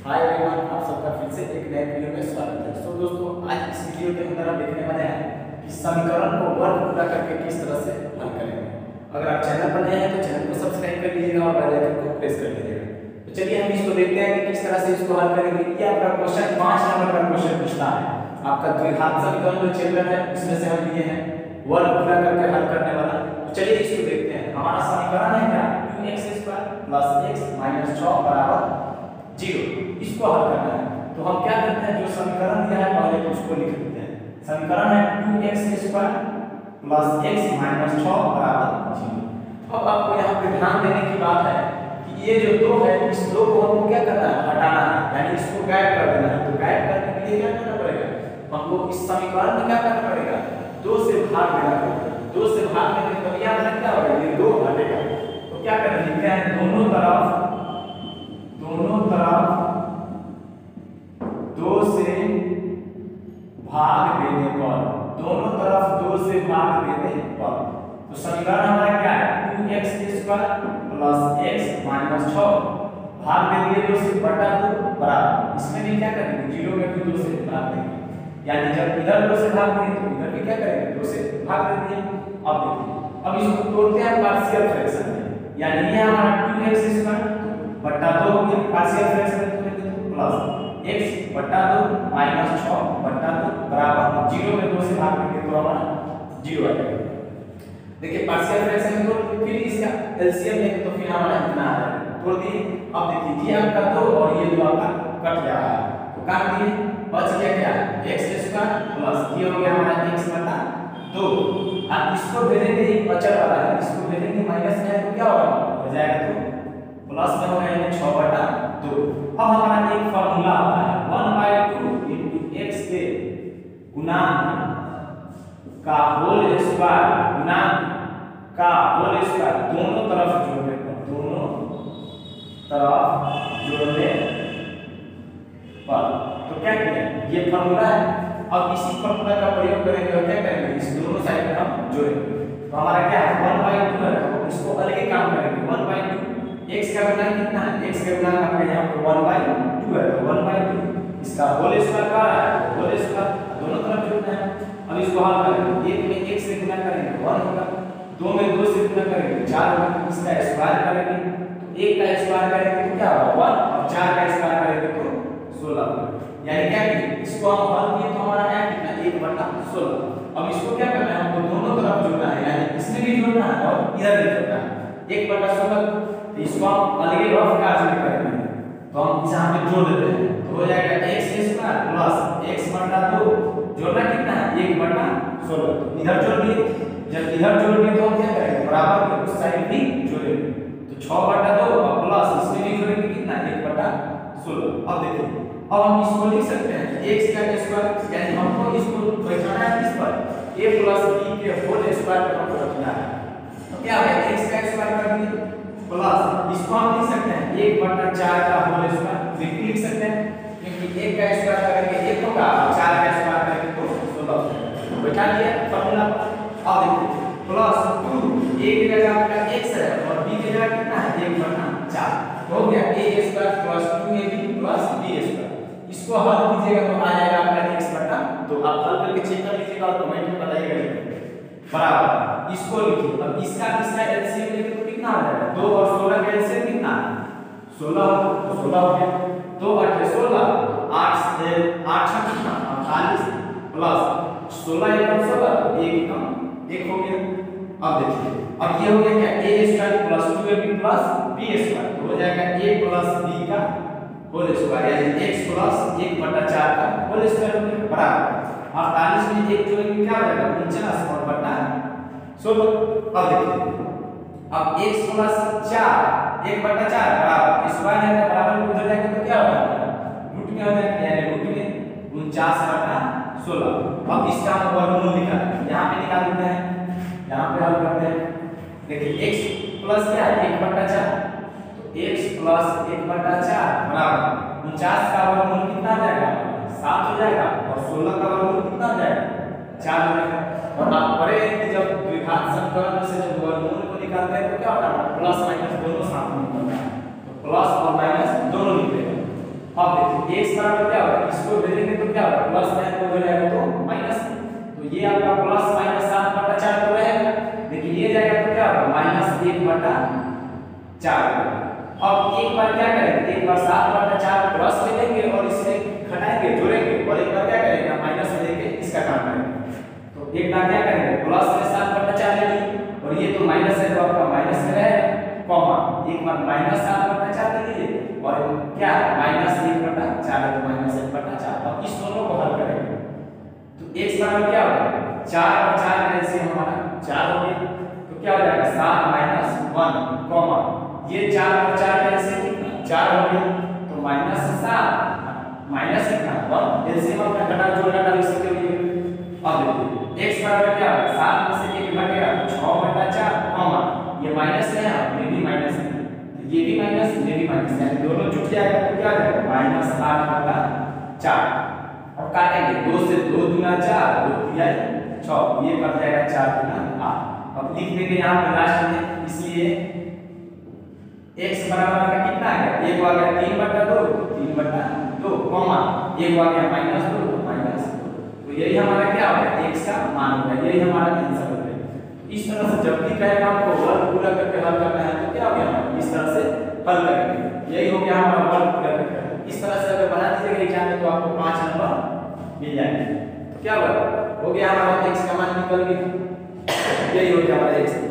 Hi everyone, आप सबका फिर से एक नए वीडियो में स्वागत है। सो दोस्तों, आज इस वीडियो के अंदर हम देखने वाले हैं कि समीकरण को वर्ग पूरा करके किस तरह से हल करेंगे। अगर आप चैनल पर नए हैं तो चैनल को सब्सक्राइब कर लीजिएगा और बेल आइकन को प्रेस कर लीजिएगा। तो चलिए हम इसको देखते हैं कि किस तरह से इसको हल करेंगे। ये आपका क्वेश्चन 5 नंबर का क्वेश्चन पूछना है। आपका द्विघात समीकरण जो चल रहा है उसमें से हम लिए हैं वर्ग पूरा करके हल करने वाला। तो चलिए इसको देखते हैं। हमारा समीकरण है क्या, 2x² + x - 6 = 0। इसको हल करना है तो हम क्या करते हैं, जो समीकरण दिया है पहले तो उसको लिख देते हैं। समीकरण है 2x² + x - 6 = 0। अब आपको यहाँ पे ध्यान देने की बात है कि ये जो 2 है, इस 2 को हमको क्या करना है, हटाना है, यानी इसको गायब कर देना है। तो गायब करने के लिए क्या करना पड़ेगा, हमको इस समीकरण में क्या करना पड़ेगा, 2 से भाग देना पड़ेगा। 2 से भाग देने पर यहाँ पर क्या होगा, ये 2 हटेगा। तो क्या करना है, लिखते हैं दोनों तरफ 2 से भाग देने पर, दोनों तरफ 2 से भाग देने पर, तो समीकरण हमारा क्या है, 2x² + x - 6 भाग दे दिए 2 से बटा 2 बराबर, इसमें भी क्या करेंगे, 0 में भी 2 से भाग देंगे, यानी जब इधर 2 से भाग देंगे तो इधर भी क्या करेंगे, 2 से भाग देंगे। अब देखिए, अब इसको तोड़ते हैं पार्शियल फ्रैक्शन में, यानी ये हमारा 2x² बटा 2 हो गया, पार्शियल फ्रैक्शन में प्लस x बटा 2 माइनस 6 बटा 2 बराबर 0 में 2 से भाग देंगे तो हमारा 0 आ जाएगा। देखिए पार्शियल फ्रैक्शन में तो फिर इसका एलसीएम लेंगे तो फिर हमारा इतना आ जाएगा। तोड़ दिए, अब देखिए ये आपका 2 और ये 2 आपका कट जा रहा है, तो काट दिए, बच गया क्या, x² प्लस ये हो गया हमारा x बटा 2। अब इसको भेजेंगे, ये बचल वाला है, इसको भेजेंगे माइनस में तो क्या होगा, हो जाएगा तो प्लस में हो गया 6 बटा 2। अब हमारा एक फार्मूला आता है 1/2 x के गुणांक का होल स्क्वायर, गुणांक का होल स्क्वायर दोनों तरफ जोड़ने पर, दोनों तरफ जोड़ने पर, तो क्या करेंगे, ये फार्मूला है। अब इसी फार्मूला का प्रयोग करेंगे और क्या करेंगे, इस दोनों साइड में हम जोड़ेंगे। तो हमारा क्या है 1/2 है, तो इसको अलग ही काम करेंगे। 1/2 x का गुणांक कितना है, x का गुणांक आपके यहाँ पर 1/2 है, तो 1/2 इसका होल स्क्वायर का है, होल स्क्वायर दोनों तरफ जोड़ना है। अब इसको हल करेंगे, 1 में 1 से गुणा करेंगे 1 होगा, 2 में 2 से गुणा करेंगे 4 होगा, इसका स्क्वायर करेंगे तो 1 का स्क्वायर करेंगे तो क्या होगा 1 और 4 का स्क्वायर करेंगे तो 16 होगा। यानी क्या कि इसको हम हल किए तो हमारा क्या कितना 1/16। अब इसको क्या करना है, हमको दोनों तरफ जोड़ना है, यानी इसमें भी जोड़ना है और इधर भी जोड़ना है। 1/16 इसको हम अलग ही रफ काज में करेंगे, तो हम यहाँ पे जोड़ देते हैं तो हो जाएगा x² प्लस x बटा 2, जोड़ना कितना है 1/16, तो इधर जोड़ दिए। जब इधर जोड़ दिए तो हम क्या करेंगे, बराबर के उस साइड भी जोड़ेंगे, तो 6/2 और प्लस इसमें भी जोड़ेंगे कितना 1/16। अब देखिए, अब हम इसको लिख सकते हैं x का स्क्वायर, यानी हमको इसको बैठाना है किस पर, a + b के होल स्क्वायर पर हमको रखना है। तो क्या है x का स्क्वायर कर दिए प्लस इसको हम लिख सकते हैं 1/4 का होल स्क्वायर, बिल्कुल लिख सकते हैं, क्योंकि 1 का स्क्वायर करेंगे 1 होगा और 4 का स्क्वायर करेंगे तो 16 होगा। बैठा दिया फार्मूला। अब देखिए प्लस 2 a की जगह आपका x है और b की जगह कितना है 1/4, हो गया a² plus 2ab plus b²। इसको हल कीजिएगा तो आ जाएगा आपका x/2। आप हल करके चेक कर लीजिएगा और कमेंट में बताइएगा बराबर। इसको लिखिए, अब इसका एलसीएम लेंगे तो कितना आ जाएगा, 2 और 16 का एलसीएम कितना है 16, तो 16 हो गया, 2 8 16, 8 से 8 कितना 48 प्लस 16 × 16 1 हो गया। अब देखिए, अब ये हो गया क्या a² plus 2ab plus b², तो हो जाएगा a प्लस b का होल स्क्वायर, यानी x प्लस 1/4 का होल स्क्वायर बराबर 48 में 1 जोड़ेंगे क्या हो जाएगा 49 और बटा 16। अब देखिए, अब x प्लस 4 1/4 बराबर स्क्वायर है तो बराबर उधर जाएगा तो क्या होगा रूट में हो जाएगा, यानी रूट में 49/16। अब इसका हम वर्गमूल निकालेंगे, यहाँ पे निकाल देते हैं, यहाँ पे हल करते हैं। देखिए x प्लस क्या है 1/4, तो x प्लस 1/4 बराबर 49 का वर्गमूल कितना आ जाएगा 7 हो जाएगा और 16 का वर्गमूल कितना आ जाएगा 4 हो जाएगा। और आप पढ़े कि जब द्विघात समीकरण से जब वर्गमूल को निकालते हैं तो क्या होता है, प्लस माइनस दोनों साथ में निकलता है, तो प्लस और माइनस दोनों निकलेगा। अब देखिए x बराबर क्या होगा, इसको भेजेंगे तो क्या होगा, प्लस साइन को हो जाएगा तो माइनस, तो ये आपका प्लस माइनस 7/4 तो रहेगा, लेकिन ये जाएगा तो क्या होगा -1/4। अब एक बार क्या करेंगे, एक बार 7/4 प्लस ले लेंगे और इसे घटाएंगे जोड़ेंगे, और एक बार क्या करेंगे माइनस में लेके इसका काम करेंगे। तो एक बार क्या करेंगे प्लस में 7/4 ले लीजिए, और ये तो माइनस है तो आपका माइनस में रहेगा, कॉमा एक बार -7/4 ले लीजिए, और क्या -1/4 है तो -1/4। अब इस दोनों को हल करेंगे तो x बराबर क्या होगा, 4 और 4 का एलसीएम हमारा 4 हो गया, तो क्या हो जाएगा 7 - 1, कॉमा ये 4 और 4 का एलसीएम कितना 4 हो गया, तो -7 माइनस कितना 1, एलसीएम अपना घटा जोड़ घटा लिख सकते हो। अब देखिए x बराबर क्या होगा, 7 में से 1 घटेगा 6/4, कॉमा ये माइनस है ये भी माइनस है, ये भी माइनस ये भी माइनस, यानी दोनों जुट जाएगा तो क्या आ जाएगा -8/4। अब काटेंगे 2 से 2 दूना 4, 2 तिया 6, ये बन जाएगा 4 दूना 8। अब लिख देंगे यहाँ पे लास्ट में, इसलिए x बराबर का कितना आ गया, एक आ गया 3/2, कॉमा एक आ गया -2, तो यही हमारा क्या हो गया x का मान हो गया, यही हमारा आंसर हो गया। इस तरह से जब भी कहेगा आपको वर्ग पूरा करके हल करना है तो क्या हो गया, इस तरह से हल करेंगे, यही हो गया हमारा वर्ग पूरा करके। इस तरह से अगर बना दीजिएगा एग्जाम में तो आपको 5 नंबर मिल जाएंगे। तो क्या हो गया हमारा x का मान निकल गया, यही हो गया हमारा x